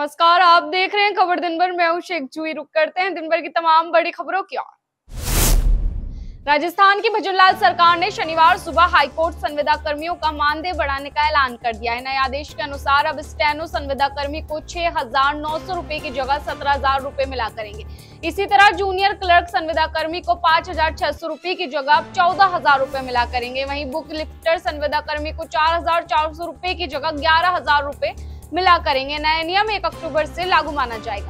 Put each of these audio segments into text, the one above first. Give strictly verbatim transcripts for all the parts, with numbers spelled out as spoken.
नमस्कार, आप देख रहे हैं खबर दिन भर। मैं हूं शेख जूही। रुक करते हैं दिन भर की तमाम बड़ी खबरों की ओर। राजस्थान की भजनलाल सरकार ने शनिवार सुबह हाईकोर्ट संविदा कर्मियों का मानदेय बढ़ाने का ऐलान कर दिया है। नए आदेश के अनुसार अब स्टेनो संविदा कर्मी को छह हजार नौ सौ रुपए की जगह सत्रह हजार रुपए मिला करेंगे। इसी तरह जूनियर क्लर्क संविदा कर्मी को पांच हजार छह सौ रुपए की जगह चौदह हजार रुपए मिला करेंगे। वहीं बुक लिफ्टर संविदा कर्मी को चार हजार चार सौ रुपए की जगह ग्यारह हजार रुपए मिला करेंगे। नया नियम एक अक्टूबर से लागू माना जाएगा।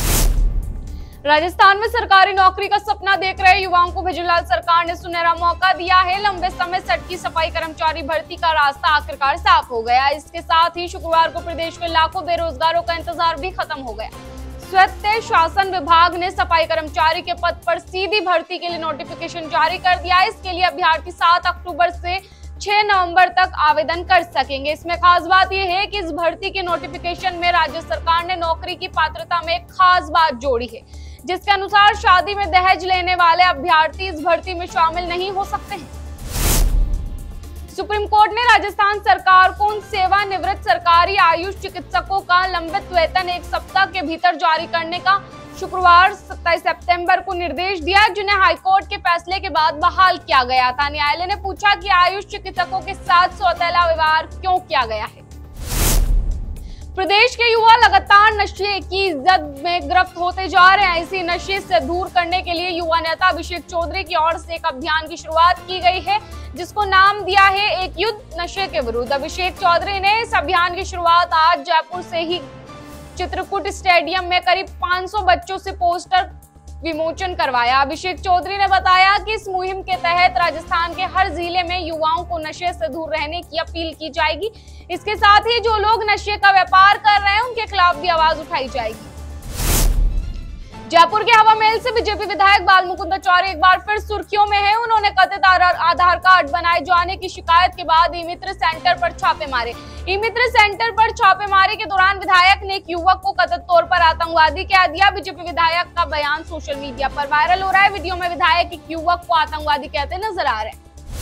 राजस्थान में सरकारी नौकरी का सपना देख रहे युवाओं को भजनलाल सरकार ने सुनहरा मौका दिया है। लंबे समय से अटकी सफाई कर्मचारी भर्ती का रास्ता आखिरकार साफ हो गया। इसके साथ ही शुक्रवार को प्रदेश के लाखों बेरोजगारों का इंतजार भी खत्म हो गया। स्वायत्त शासन विभाग ने सफाई कर्मचारी के पद पर सीधी भर्ती के लिए नोटिफिकेशन जारी कर दिया है। इसके लिए अभ्यर्थी सात अक्टूबर से छह नवंबर तक आवेदन कर सकेंगे। इसमें खास बात यह है कि इस भर्ती के नोटिफिकेशन में राज्य सरकार ने नौकरी की पात्रता में एक खास बात जोड़ी है, जिसके अनुसार शादी में दहेज लेने वाले अभ्यर्थी इस भर्ती में शामिल नहीं हो सकते हैं। सुप्रीम कोर्ट ने राजस्थान सरकार को उन सेवानिवृत्त सरकारी आयुष चिकित्सकों का लंबित वेतन एक सप्ताह के भीतर जारी करने का शुक्रवार सत्ताईस सितंबर को निर्देश दिया, जिन्हें हाईकोर्ट के फैसले के बाद बहाल किया गया था। न्यायालय ने पूछा कि आयुष चिकित्सकों के साथ सौतेला व्यवहार क्यों किया गया है। प्रदेश के युवा लगातार नशे की इज्जत में गिरफ्त होते जा रहे हैं। इसी नशे से दूर करने के लिए युवा नेता अभिषेक चौधरी की ओर से एक अभियान की शुरुआत की गई है, जिसको नाम दिया है एक युद्ध नशे के विरुद्ध। अभिषेक चौधरी ने इस अभियान की शुरुआत आज जयपुर से ही चित्रकूट स्टेडियम में करीब पाँच सौ बच्चों से पोस्टर विमोचन करवाया। अभिषेक चौधरी ने बताया कि इस मुहिम के तहत राजस्थान के हर जिले में युवाओं को नशे से दूर रहने की अपील की जाएगी। इसके साथ ही जो लोग नशे का व्यापार कर रहे हैं उनके खिलाफ भी आवाज उठाई जाएगी। जयपुर के हवा महल से बीजेपी विधायक बालमुकुंद आचार्य एक बार फिर सुर्खियों में है। उन्होंने कथित आधार कार्ड बनाए जाने की शिकायत के बाद ई मित्र सेंटर पर छापे मारे। ई मित्र सेंटर पर छापेमारी के दौरान विधायक ने एक युवक को कथित तौर पर आतंकवादी कह दिया। बीजेपी विधायक का बयान सोशल मीडिया पर वायरल हो रहा है। वीडियो में विधायक एक युवक को आतंकवादी कहते नजर आ रहे हैं।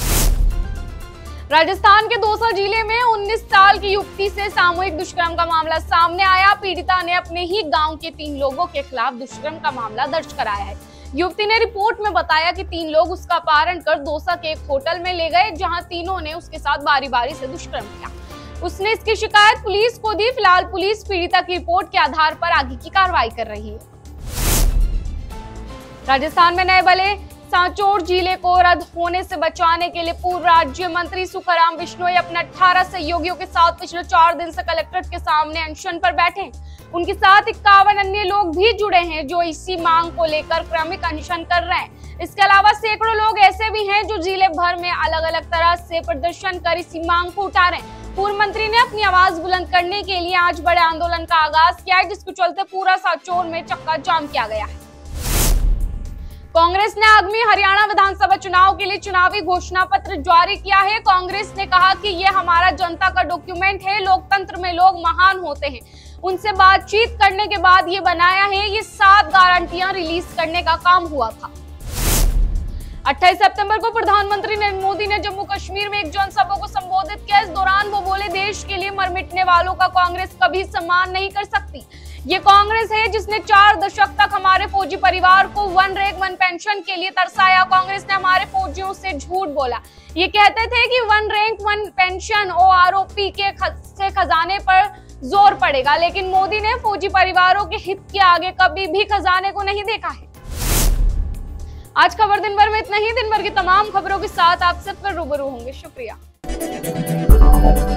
राजस्थान के दौसा जिले में उन्नीस साल की युवती से सामूहिक दुष्कर्म का मामला सामने आया। पीड़िता ने अपने ही गांव के तीन लोगों के खिलाफ दुष्कर्म का मामला दर्ज कराया है। युवती ने रिपोर्ट में बताया कि तीन लोग उसका अपहरण कर दौसा के एक होटल में ले गए, जहां तीनों ने उसके साथ बारी बारी से दुष्कर्म किया। उसने इसकी शिकायत पुलिस को दी। फिलहाल पुलिस पीड़िता की रिपोर्ट के आधार पर आगे की कार्रवाई कर रही है। राजस्थान में नए बले सांचौर जिले को रद्द होने से बचाने के लिए पूर्व राज्य मंत्री सुखराम बिश्नोई अपने अठारह सहयोगियों के साथ पिछले चार दिन से कलेक्ट्रेट के सामने अनशन पर बैठे हैं। उनके साथ इक्यावन अन्य लोग भी जुड़े हैं, जो इसी मांग को लेकर क्रमिक अनशन कर रहे हैं। इसके अलावा सैकड़ों लोग ऐसे भी हैं जो जिले भर में अलग अलग तरह से प्रदर्शन कर इसी मांग को उठा रहे हैं। पूर्व मंत्री ने अपनी आवाज बुलंद करने के लिए आज बड़े आंदोलन का आगाज किया है, जिसके चलते पूरा सांचौर में चक्का जाम किया गया है। कांग्रेस ने आगामी हरियाणा विधानसभा चुनाव के लिए चुनावी घोषणा पत्र जारी किया है। कांग्रेस ने कहा कि ये हमारा जनता का डॉक्यूमेंट है। लोकतंत्र में लोग महान होते हैं। उनसे बातचीत करने के बाद ये बनाया है। ये सात गारंटियां रिलीज करने का काम हुआ था। अट्ठाईस सितंबर को प्रधानमंत्री नरेंद्र मोदी ने जम्मू कश्मीर में एक जनसभा को संबोधित किया। इस दौरान वो बोले, देश के लिए मर मिटने वालों का कांग्रेस कभी सम्मान नहीं कर सकती। ये कांग्रेस है जिसने चार दशक तक हमारे फौजी परिवार को वन रैंक वन पेंशन के लिए तरसाया। कांग्रेस ने हमारे फौजियों से झूठ बोला। ये कहते थे कि वन रैंक वन पेंशन और आरोपी के से खजाने पर जोर पड़ेगा, लेकिन मोदी ने फौजी परिवारों के हित के आगे कभी भी खजाने को नहीं देखा है। आज खबर दिन भर में इतना ही। दिन भर की तमाम खबरों के साथ आप सब पर रूबरू होंगे। शुक्रिया।